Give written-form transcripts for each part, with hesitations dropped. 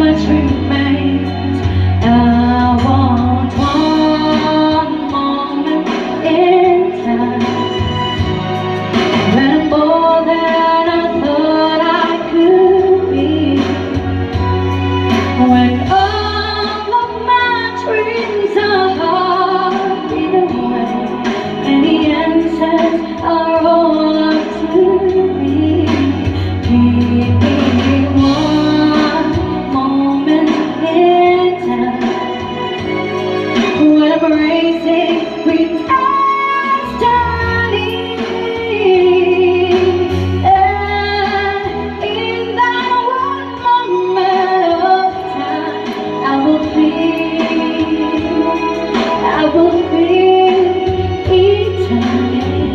much remains. I want one moment in time when I'm more than I thought I could be, when all of my dreams are fading away and the answers are all up to me. Give me one moment in time when I'm racing with destiny, and in that one moment of time I will feel eternity.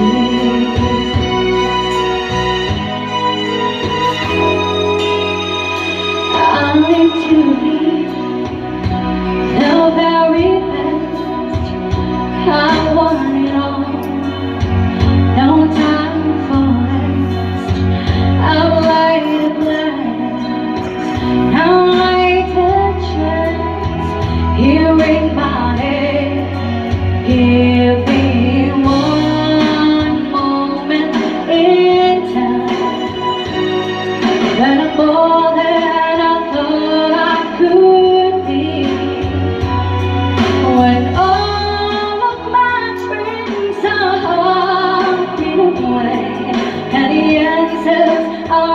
I need to be the very best. I want it all, no time for rest. I'd like to blast, I'd like to chance here in my head. Give me one moment in time when I'm more than I thought I could be, when all of my dreams are fading away and the answers are